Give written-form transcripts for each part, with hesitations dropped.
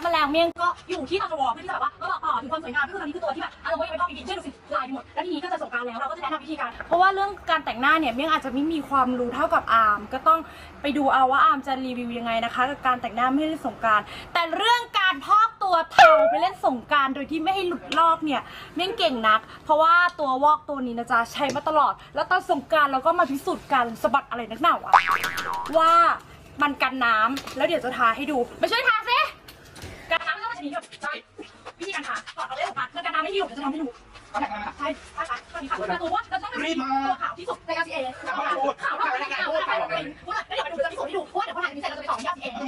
แมลงเมี่ยงก็อยู่ที่ตชวเพื่อที่แบบว่าก็บอกต่อถึงความสวยงามก็คือตอนนี้คือตัวที่แบบเราไม่ไปต้องมีเช่นดูสิลายหมดแล้วทีนี้ก็จะสงกรานต์แล้วเราก็จะแนะนำวิธีการเพราะว่าเรื่องการแต่งหน้าเนี่ยเมี่ยงอาจจะไม่มีความรู้เท่ากับอาร์มก็ต้องไปดูเอาว่าอาร์มจะรีวิวยังไงนะคะกับการแต่งหน้าไม่เล่นสงกรานต์แต่เรื่องการพอกตัวเทาไปเล่นสงกรานต์โดยที่ไม่ให้หลุดลอกเนี่ยเมี่ยงเก่งนักเพราะว่าตัววอกตัวนี้นะจ๊ะใช้มาตลอดแล้วตอนสงกรานต์เราก็มาพิสูจน์กันสะบัดอะไรนักหนาวะว่ามันกันน้ำแล้วเดี๋ยวจะทาให้ดูไม่ช่วยทาซิการน้ำต้องมาชนิดใช่วิธีการทาก่อนเอาเล่นออกมาเพื่อการน้ำไม่ที่อยู่เดี๋ยวจะทำให้ดูใช่ใช่ค่ะตอนนี้ค่ะตัวตัวเราต้องเป็นตัวขาวที่สุดใน RCA ขาวเท่าไหร่ขาวเท่าไหร่ว่าแล้วเดี๋ยวไปดูจะพิสูจน์ให้ดูว่าเดี๋ยวพอถ่ายมีเสร็จเราจะไปสอนที่ RCA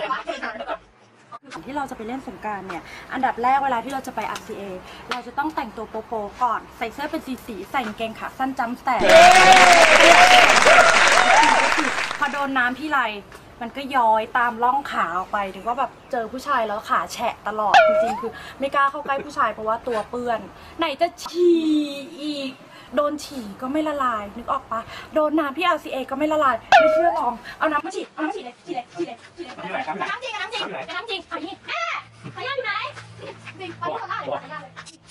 ที่เราจะไปเล่นสงกรานต์เนี่ยอันดับแรกเวลาที่เราจะไป RCA เราจะต้องแต่งตัวโป๊ะๆก่อนใส่เสื้อเป็นสีใส่กางเกงขาสั้นจัมป์แต่พอโดนน้ำที่ไรมันก็ย้อยตามร่องขาออกไปถึงว่าแบบเจอผู้ชายแล้วขาแฉะตลอดจริงๆคือไม่กล้าเข้าใกล้ผู้ชายเพราะว่าตัวเปื้อนไหนจะฉี่อีกโดนฉี่ก็ไม่ละลายนึกออกปะโดนน้ำที่ RCA ก็ไม่ละลายไม่เชื่อลองเอาน้ำมาฉีดเอาน้ำมาฉีดเลยฉีดน้ำจริงน้ำจริงน้ำจริงเอาอย่างนี้ขยะอยู่ไหนจริงตอนนี้เขาไล่ขยะเลย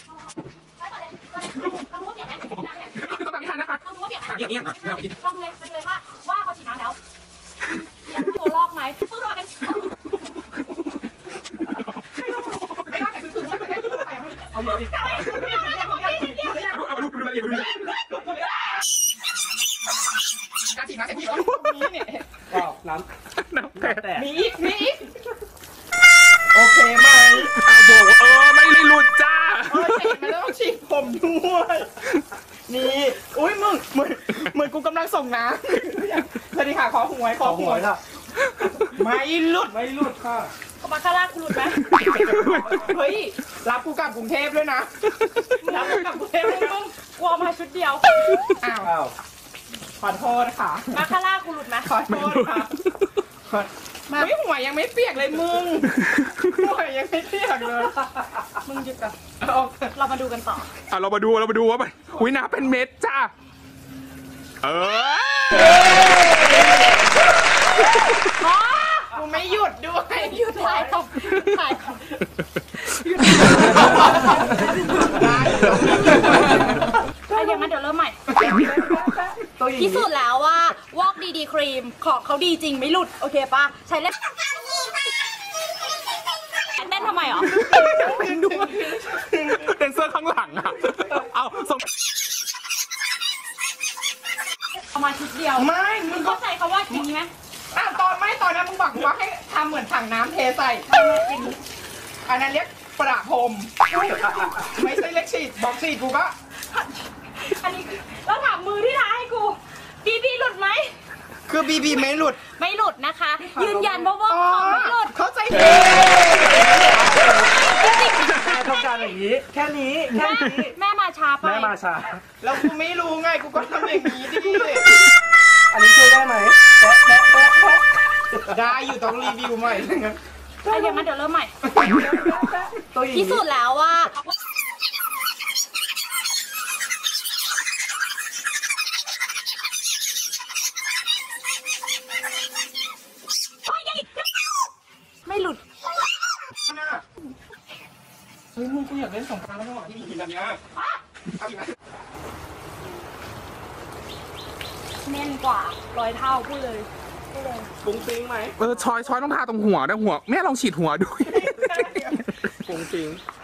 ต้องรู้ว่าเปียกไหมต้องแบบนี้ทันนะคะต้องรู้ว่าเปียกไหมอย่างนี้ต้องดูเลยว่าพอฉีดน้ำแล้วตัวลอกไหมต้องรอกันเอาเยอะดิการฉีดน้ำเสร็จมีเนี่ยก็น้ำแต่มีอีกโอเคไหมบอกไม่หลุดจ้ามันต้องฉีดผมด้วยนี่อุ้ยมึงเหมือนกูกำลังส่งน้ำสวัสดีค่ะขอหวยล่ะไม่หลุดค่ะเขามาคาร่ากูหลุดไหมเฮ้ยรับกูกลับกรุงเทพด้วยนะรับกูกลับกรุงเทพด้วยมึงกลัวมาชุดเดียวอ้าวขอโทษค่ะมาคาร่ากูหลุดไหมขอโทษค่ะมาไม่หัวยังไม่เปียกเลยมึงหัวยังไม่เปียกเลยมึงหยุดก่อนเรามาดูกันต่อเรามาดูว่ามันอุ้ยน้ำเป็นเม็ดจ้ากูไม่หยุดด้วยหยุดถ่ายอย่างนั้นเดี๋ยวเริ่มใหม่พิสูจน์แล้วว่าวอกดีครีมของเขาดีจริงไม่หลุดโอเคปะใช้เล่นเต้นทำไมหรอเต้นเสื้อข้างหลังอ่ะเอาส่งเอามาชุดเดียวไม่มึงเข้าใจเขาว่าอย่างนี้ไหมตอนนั้นมึงบอกว่าให้ทำเหมือนถังน้ำเทใส่อันนั้นเรียกประพรมไม่ใช่เล็กฉีดบอกฉีดกูก็อันนี้แล้วถามมือที่ทาให้กูบีหลุดไหมคือบีไม่หลุดนะคะยืนยันว่าของไม่หลุดเข้าใจแม่ต้องการอย่างนี้แค่นี้แม่มาช้าไปแล้วกูไม่รู้ไงกูก็ทำอย่างนี้ดิอันนี้ช่วยได้ไหมได้อยู่ต้องรีวิวใหม่อย่างนั้นเดี๋ยวเริ่มใหม่พิสูจน์แล้วว่าไม่หลุดเฮ้ยมึงกูอยากเล่นสงกรานต์แล้วจังหวะที่มีหินแบบนี้แน่นกว่า100 เท่าพูดเลยปุ้งปิ้งไหมช้อยต้องทาตรงหัวนะหัวแม่ลองฉีดหัวด้วยปุ้งปิ้ง